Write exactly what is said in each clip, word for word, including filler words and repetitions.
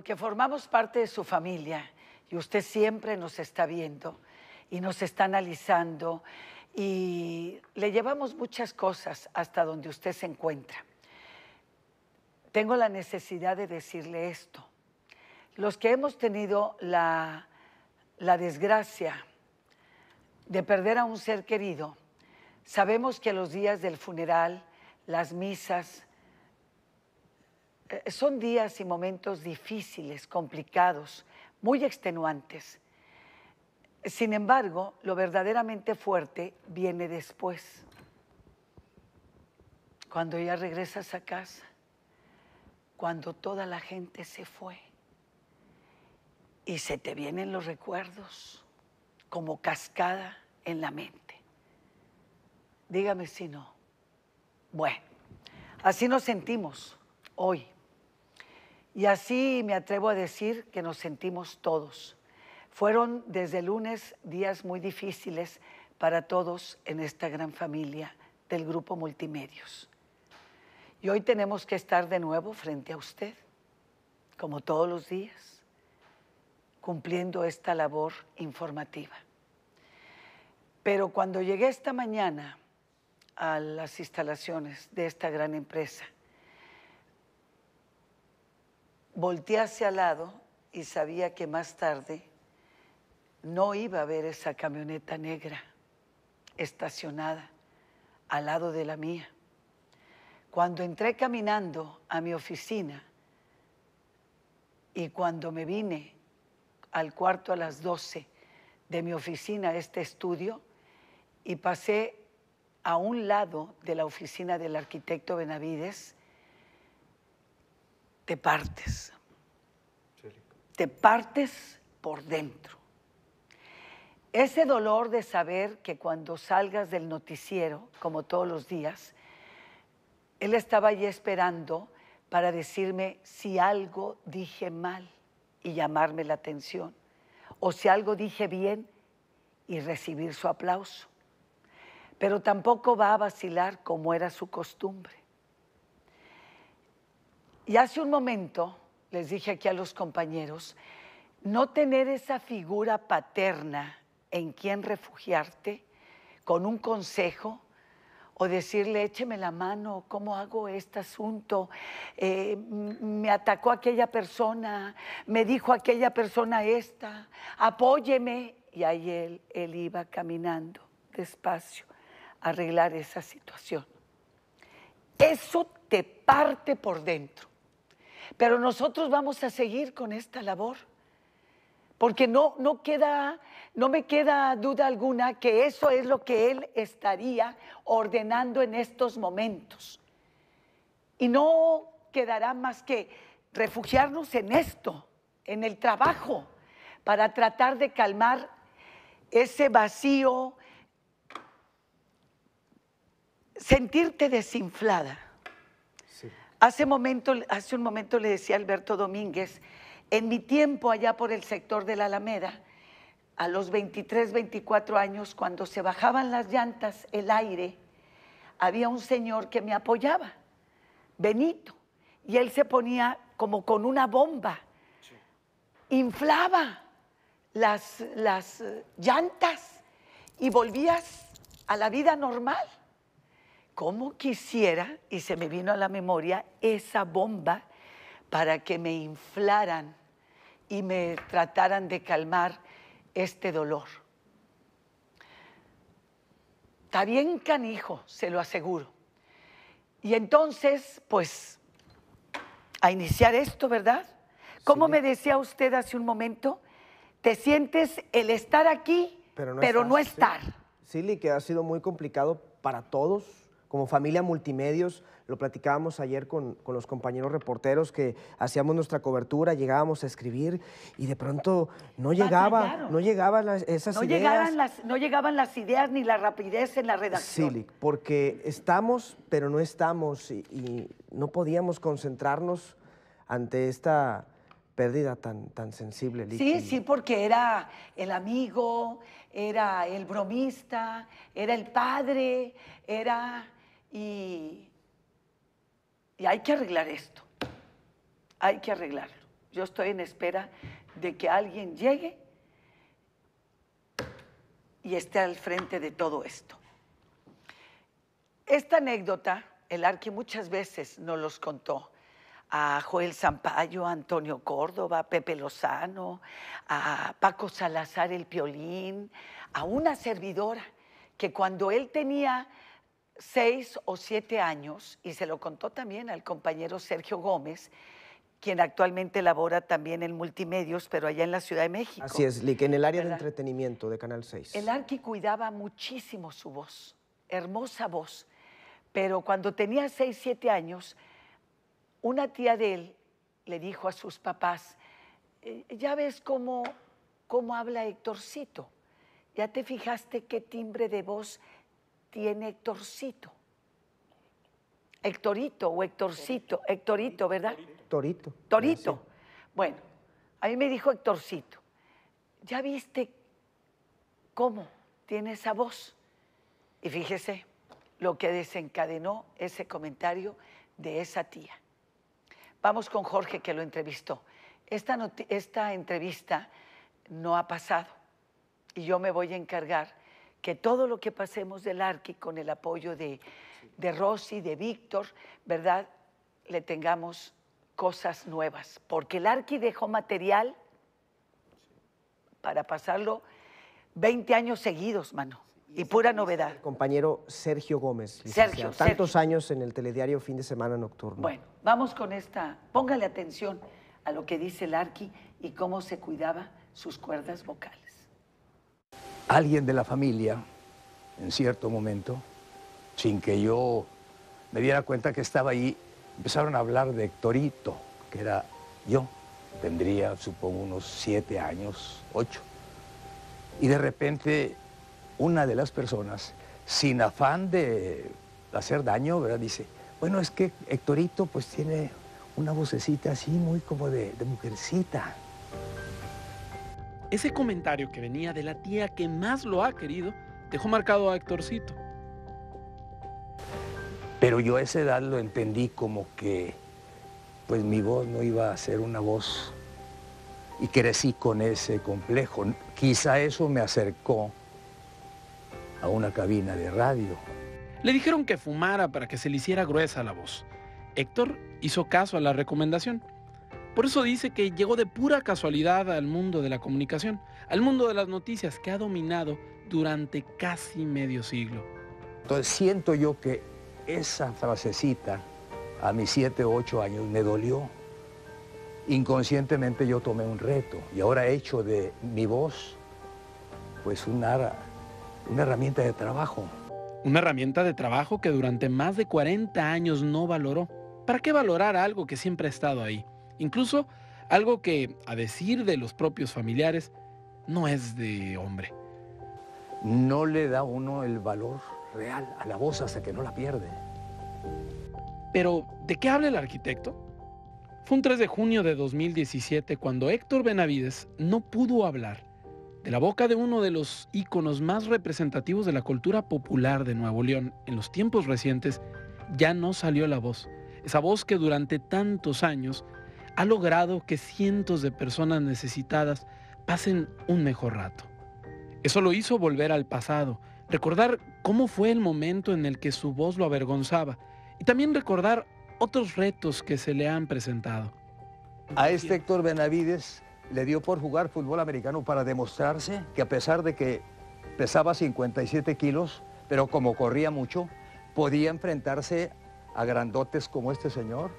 porque formamos parte de su familia y usted siempre nos está viendo y nos está analizando y le llevamos muchas cosas hasta donde usted se encuentra. Tengo la necesidad de decirle esto. Los que hemos tenido la, la desgracia de perder a un ser querido, sabemos que los días del funeral, las misas, eh, son días y momentos difíciles, complicados, muy extenuantes. Sin embargo, lo verdaderamente fuerte viene después, cuando ya regresas a casa, cuando toda la gente se fue y se te vienen los recuerdos como cascada en la mente. Dígame si no. Bueno, así nos sentimos hoy. Y así me atrevo a decir que nos sentimos todos. Fueron desde el lunes días muy difíciles para todos en esta gran familia del Grupo Multimedios. Y hoy tenemos que estar de nuevo frente a usted, como todos los días, cumpliendo esta labor informativa. Pero cuando llegué esta mañana a las instalaciones de esta gran empresa, volteé hacia al lado y sabía que más tarde no iba a ver esa camioneta negra estacionada al lado de la mía. Cuando entré caminando a mi oficina y cuando me vine al cuarto a las doce de mi oficina a este estudio y pasé a un lado de la oficina del arquitecto Benavides, te partes, te partes por dentro. Ese dolor de saber que cuando salgas del noticiero, como todos los días, él estaba allí esperando para decirme si algo dije mal y llamarme la atención, o si algo dije bien y recibir su aplauso. Pero tampoco va a vacilar como era su costumbre. Y hace un momento, les dije aquí a los compañeros, no tener esa figura paterna en quien refugiarte con un consejo o decirle, écheme la mano, ¿cómo hago este asunto? Eh, me atacó aquella persona, me dijo aquella persona esta, apóyeme. Y ahí él, él iba caminando despacio a arreglar esa situación. Eso te parte por dentro. Pero nosotros vamos a seguir con esta labor, porque no, no, queda, no me queda duda alguna que eso es lo que él estaría ordenando en estos momentos. Y no quedará más que refugiarnos en esto, en el trabajo, para tratar de calmar ese vacío, sentirte desinflada. Sí. Hace, momento, hace un momento le decía a Alberto Domínguez, en mi tiempo allá por el sector de la Alameda, a los veintitrés, veinticuatro años, cuando se bajaban las llantas, el aire, había un señor que me apoyaba, Benito, y él se ponía como con una bomba, sí. Inflaba las, las llantas y volvías a la vida normal. ¿Cómo quisiera, y se me vino a la memoria, esa bomba para que me inflaran y me trataran de calmar este dolor? Está bien canijo, se lo aseguro. Y entonces, pues, a iniciar esto, ¿verdad? ¿Cómo sí. me decía usted hace un momento? Te sientes el estar aquí, pero no, pero estás, no estar. Sí. Silly, que ha sido muy complicado para todos. Como familia Multimedios, lo platicábamos ayer con, con los compañeros reporteros que hacíamos nuestra cobertura, llegábamos a escribir y de pronto no llegaba, no llegaban las, esas no ideas. Llegaban las, no llegaban las ideas ni la rapidez en la redacción. Sí, porque estamos, pero no estamos y, y no podíamos concentrarnos ante esta pérdida tan, tan sensible. Licky. Sí, sí, porque era el amigo, era el bromista, era el padre, era... Y, y hay que arreglar esto, hay que arreglarlo. Yo estoy en espera de que alguien llegue y esté al frente de todo esto. Esta anécdota, el Arqui muchas veces nos los contó a Joel Sampaio, a Antonio Córdoba, a Pepe Lozano, a Paco Salazar el Piolín, a una servidora que cuando él tenía seis o siete años, y se lo contó también al compañero Sergio Gómez, quien actualmente labora también en Multimedios, pero allá en la Ciudad de México. Así es, Lick, en el área ¿verdad? de entretenimiento de Canal seis. El Arqui cuidaba muchísimo su voz, hermosa voz, pero cuando tenía seis, siete años, una tía de él le dijo a sus papás, eh, ya ves cómo, cómo habla Héctorcito, ya te fijaste qué timbre de voz tiene Héctorcito. Héctorito o Héctorcito, Héctorito, ¿verdad? Torito. Torito. Sí. Bueno, a mí me dijo Héctorcito, ¿ya viste cómo tiene esa voz? Y fíjese lo que desencadenó ese comentario de esa tía. Vamos con Jorge, que lo entrevistó. Esta, esta entrevista no ha pasado y yo me voy a encargar que todo lo que pasemos del Arqui con el apoyo de, de Rosy, de Víctor, ¿verdad?, le tengamos cosas nuevas, porque el Arqui dejó material para pasarlo veinte años seguidos, mano, y pura novedad. El compañero Sergio Gómez, Sergio, tantos Sergio. años en el telediario Fin de Semana Nocturno. Bueno, vamos con esta, póngale atención a lo que dice el Arqui y cómo se cuidaba sus cuerdas vocales. Alguien de la familia, en cierto momento, sin que yo me diera cuenta que estaba ahí, empezaron a hablar de Héctorito, que era yo. Tendría, supongo, unos siete años, ocho. Y de repente, una de las personas, sin afán de hacer daño, ¿verdad?, dice, bueno, es que Héctorito pues tiene una vocecita así muy como de, de mujercita. Ese comentario que venía de la tía que más lo ha querido dejó marcado a Héctorcito. Pero yo a esa edad lo entendí como que pues mi voz no iba a ser una voz, y crecí con ese complejo. Quizá eso me acercó a una cabina de radio. Le dijeron que fumara para que se le hiciera gruesa la voz. Héctor hizo caso a la recomendación. Por eso dice que llegó de pura casualidad al mundo de la comunicación, al mundo de las noticias que ha dominado durante casi medio siglo. Entonces siento yo que esa frasecita a mis siete o ocho años me dolió. Inconscientemente yo tomé un reto y ahora he hecho de mi voz pues una, una herramienta de trabajo. Una herramienta de trabajo que durante más de cuarenta años no valoró. ¿Para qué valorar algo que siempre ha estado ahí? Incluso algo que, a decir de los propios familiares, no es de hombre. No le da uno el valor real a la voz hasta que no la pierde. Pero, ¿de qué habla el arquitecto? Fue un tres de junio de dos mil diecisiete cuando Héctor Benavides no pudo hablar. De la boca de uno de los íconos más representativos de la cultura popular de Nuevo León en los tiempos recientes, ya no salió la voz. Esa voz que durante tantos años ha logrado que cientos de personas necesitadas pasen un mejor rato. Eso lo hizo volver al pasado, recordar cómo fue el momento en el que su voz lo avergonzaba y también recordar otros retos que se le han presentado. A este Héctor Benavides le dio por jugar fútbol americano para demostrarse que a pesar de que pesaba cincuenta y siete kilos, pero como corría mucho, podía enfrentarse a grandotes como este señor.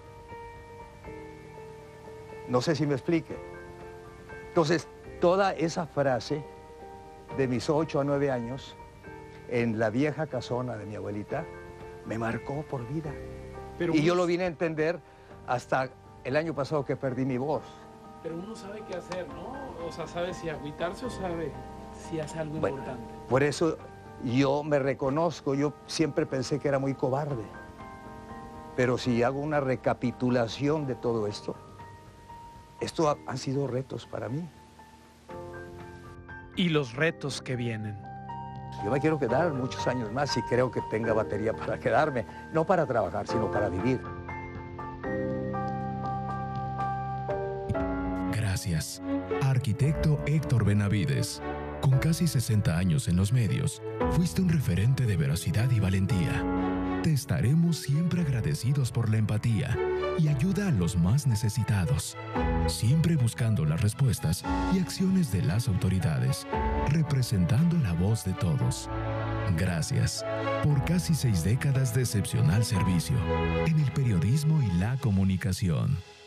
No sé si me explique. Entonces, toda esa frase de mis ocho a nueve años, en la vieja casona de mi abuelita, me marcó por vida. Pero y uno, yo lo vine a entender hasta el año pasado que perdí mi voz. Pero uno sabe qué hacer, ¿no? O sea, sabe si agüitarse o sabe si hace algo Bueno, importante. por eso yo me reconozco, yo siempre pensé que era muy cobarde. Pero si hago una recapitulación de todo esto, esto ha, han sido retos para mí. Y los retos que vienen. Yo me quiero quedar muchos años más y creo que tenga batería para quedarme, no para trabajar, sino para vivir. gracias. Arquitecto Héctor Benavides, con casi sesenta años en los medios, fuiste un referente de veracidad y valentía. Te estaremos siempre agradecidos por la empatía y ayuda a los más necesitados, siempre buscando las respuestas y acciones de las autoridades, representando la voz de todos. Gracias por casi seis décadas de excepcional servicio en el periodismo y la comunicación.